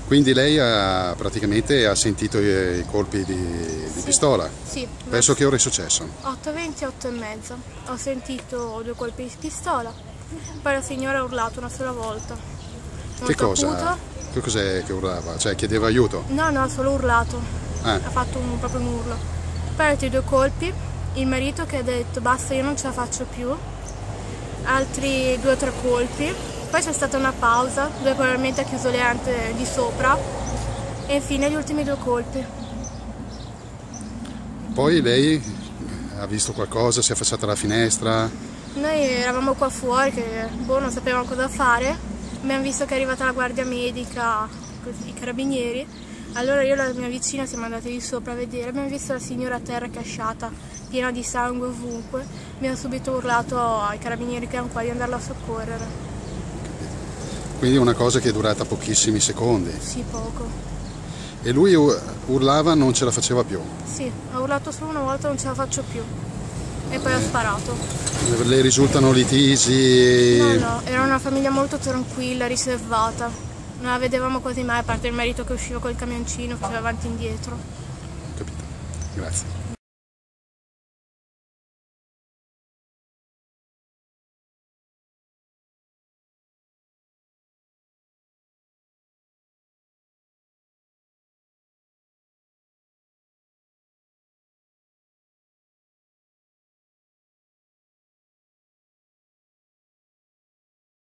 Quindi lei praticamente ha sentito i colpi di Sì, pistola. sì, Penso che ora è successo. 8:20 e 8:30. Ho sentito 2 colpi di pistola, poi la signora ha urlato una sola volta, Che molto cosa? acuto. Che cos'è che urlava? Cioè chiedeva aiuto? No, no, ha solo urlato, Eh, ha fatto proprio un urlo. Poi altri 2 colpi, il marito che ha detto basta, io non ce la faccio più, altri 2 o 3 colpi, poi c'è stata una pausa dove probabilmente ha chiuso le ante di sopra e infine gli ultimi 2 colpi. Poi lei ha visto qualcosa, si è affacciata alla finestra. Noi eravamo qua fuori che non sapevamo cosa fare, abbiamo visto che è arrivata la guardia medica, così, i carabinieri, allora io e la mia vicina siamo andati di sopra a vedere, abbiamo visto la signora a terra casciata, piena di sangue ovunque, abbiamo subito urlato ai carabinieri che erano qua di andarla a soccorrere. Quindi è una cosa che è durata pochissimi secondi. Sì, poco. E lui urlava, non ce la faceva più. Sì, ha urlato solo una volta, non ce la faccio più. E poi ha sparato. Le risultano litigi. No, no, era una famiglia molto tranquilla, riservata. Non la vedevamo quasi mai, a parte il marito che usciva col camioncino, faceva avanti e indietro. Capito. Grazie.